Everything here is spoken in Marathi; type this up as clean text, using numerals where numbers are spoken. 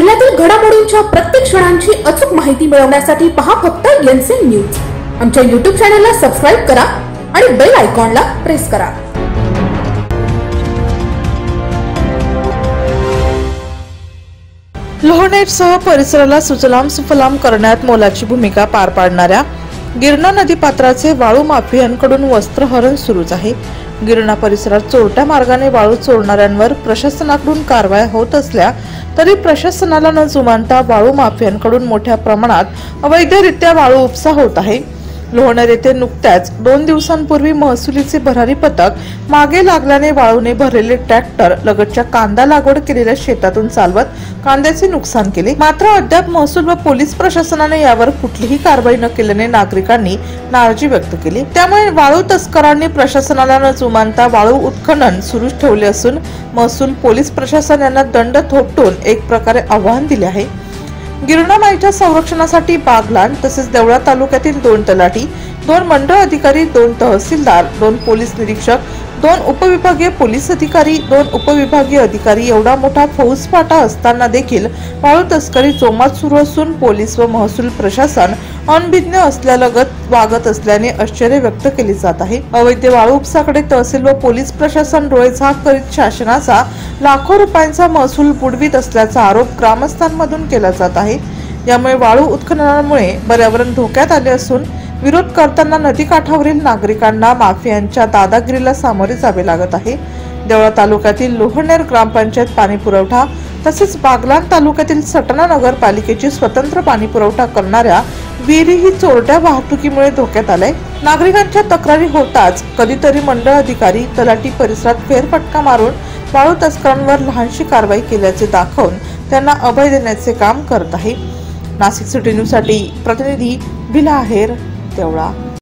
जिल्ह्यातील घडामोडींच्या प्रत्येक क्षणांची अचूक माहिती मिळवण्यासाठी पहा फक्त एनसीएन न्यूज। आमच्या YouTube चॅनलला सबस्क्राइब करा आणि बेल आयकॉनला प्रेस करा। लोहनेरसह परिसराला सुजलाम सुफलाम करण्यात मोलाची भूमिका पार पाडणाऱ्या गिरणा नदीपात्राचे वाळू माफियांकडून वस्त्रहरण सुरूच आहे। गिरणा परिसरात चोरट्या मार्गाने वाळू चोरणाऱ्यांवर प्रशासनाकडून कारवाई होत असल्या तरी प्रशासनाला न जुमानता वाळू माफियांकडून मोठ्या प्रमाणात अवैधरित्या वाळू उपसा होत आहे। लोहनेर येथे नुकत्याच 2 दिवसांपूर्वी महसुलीचे भरारी पथक मागे लागल्याने वाळूने भरलेले ट्रॅक्टर लगतच्या कांदा लागवड केलेल्या शेतातून चालवत कांद्याचे नुकसान केले। मात्र अद्याप महसूल व पोलीस प्रशासनाने यावर कुठलीही कारवाई न केल्याने नागरिकांनी नाराजी व्यक्त केली। त्यामुळे वाळू तस्करांनी प्रशासनाला न जुमानता वाळू उत्खनन सुरू ठेवले असून महसूल पोलीस प्रशासन यांना दंड थोपटून एक प्रकारे आव्हान दिले आहे। गिरणा माईच्या संरक्षणासाठी बागलाण तसेच देवळा तालुक्यातील 2 तलाठी, 2 मंडळ अधिकारी, 2 तहसीलदार, 2 पोलीस निरीक्षक, 2 उपविभागीय पोलीस अधिकारी, 2 उपविभागीय अधिकारी एवढा मोठा फौजफाटा असताना देखील वाळू तस्करी जोमात सुरू असून पोलीस व महसूल प्रशासन अनभिज्ञ असल्यालगत वागत असल्याने आश्चर्य व्यक्त केले जात आहे। अवैध वाळू उपसाकडे तहसील व पोलीस प्रशासन डोळेझाक करीत शासनाचा लाखो रुपयांचा महसूल बुडवीत असल्याचा आरोप ग्रामस्थांमधून केला जात आहे। यामुळे वाळू उत्खननामुळे पर्यावरण धोक्यात आले असून विरोध करताना नदीकाठावरील नागरिकांना माफियांच्या दादागिरीला सामोरे जावे लागत आहे। देवळा तालुक्यातील लोहनेर ग्रामपंचायत पाणी पुरवठा तसेच बागलाण तालुक्यातील सटना नगरपालिकेची स्वतंत्र पाणी पुरवठा करणाऱ्या विहिरीही चोरट्या वाहतुकीमुळे धोक्यात आलाय। नागरिकांच्या तक्रारी होताच कधीतरी मंडळ अधिकारी तलाठी परिसरात फेरफटका मारून वाळू तस्करांवर लहानशी कारवाई केल्याचे दाखवून त्यांना अभय देण्याचे काम करत आहे। नाशिक सिटी न्यूज साठी प्रतिनिधी बिला आहेर, देवळा।